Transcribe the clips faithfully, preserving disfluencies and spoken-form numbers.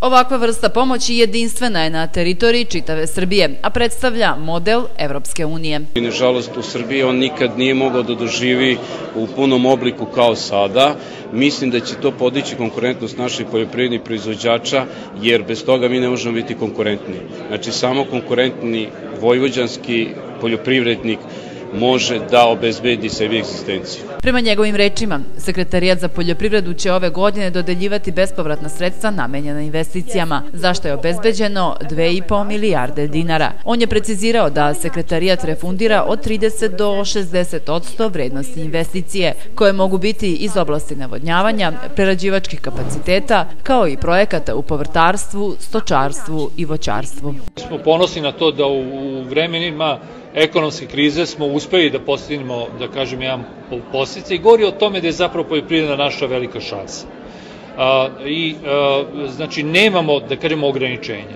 Ovakva vrsta pomoći jedinstvena je na teritoriji čitave Srbije, a predstavlja model Evropske unije. Nažalost, u Srbiji on nikad nije mogao da doživi u punom obliku kao sada. Mislim da će to podići konkurentnost naših poljoprivrednih proizvođača, jer bez toga mi ne možemo biti konkurentni. Znači, samo konkurentni vojvođanski poljoprivrednik može da obezbedi sebi egzistenciju. Prema njegovim rečima, Sekretarijat za poljoprivredu će ove godine dodeljivati bespovratna sredstva namenjena investicijama, za što je obezbeđeno dve i po milijarde dinara. On je precizirao da Sekretarijat refundira od trideset do šezdeset odsto vrednosti investicije, koje mogu biti iz oblasti navodnjavanja, prerađivačkih kapaciteta, kao i projekata u povrtarstvu, stočarstvu i voćarstvu. Smo ponosni na to da u vremenima ekonomske krize smo uspeli da postignemo, da kažem, jedan podsticaj i govori o tome da je zapravo poljoprivreda naša velika šansa. I znači nemamo, da kažemo, ograničenja.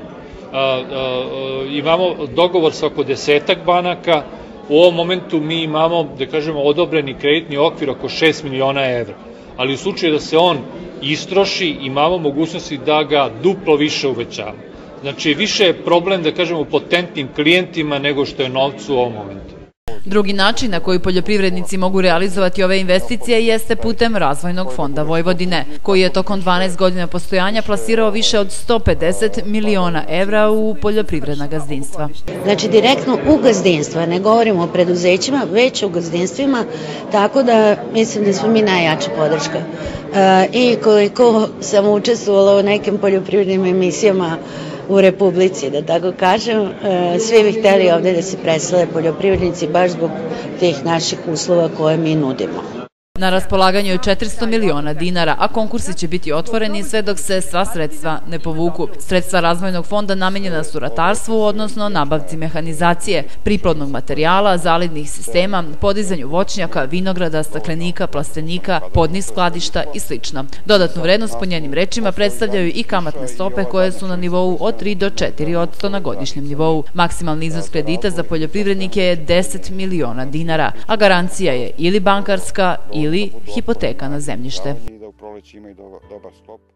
Imamo dogovor sa oko desetak banaka, u ovom momentu mi imamo, da kažemo, odobreni kreditni okvir oko šest miliona evra, ali u slučaju da se on istroši imamo mogućnosti da ga duplo više uvećamo. Znači, više je problem, da kažemo, u potentnim klijentima nego što je novcu u ovom momentu. Drugi način na koji poljoprivrednici mogu realizovati ove investicije jeste putem Razvojnog fonda Vojvodine, koji je tokom dvanaest godina postojanja plasirao više od sto pedeset miliona evra u poljoprivredna gazdinstva. Znači, direktno u gazdinstva, ne govorimo o preduzećima, već o gazdinstvima, tako da mislim da smo mi najjača podrška. I koliko sam učestvovala u nekim poljoprivrednim emisijama u Republici, da tako kažem, svi bi hteli ovde da se presele poljoprivrednici baš zbog tih naših uslova koje mi nudimo. Na raspolaganju je četiristo miliona dinara, a konkursi će biti otvoreni sve dok se sva sredstva ne povuku. Sredstva Razvojnog fonda namenjena su ratarstvu, odnosno nabavci mehanizacije, priplodnog materijala, zalidnih sistema, podizanju voćnjaka, vinograda, staklenika, plastenika, podnih skladišta i sl. Dodatnu vrednost, po njenim rečima, predstavljaju i kamatne stope koje su na nivou od tri do četiri odsto na godišnjem nivou. Maksimalni iznos kredita za poljoprivrednike je deset miliona dinara, a garancija je ili bankarska ili hipoteka na zemljište.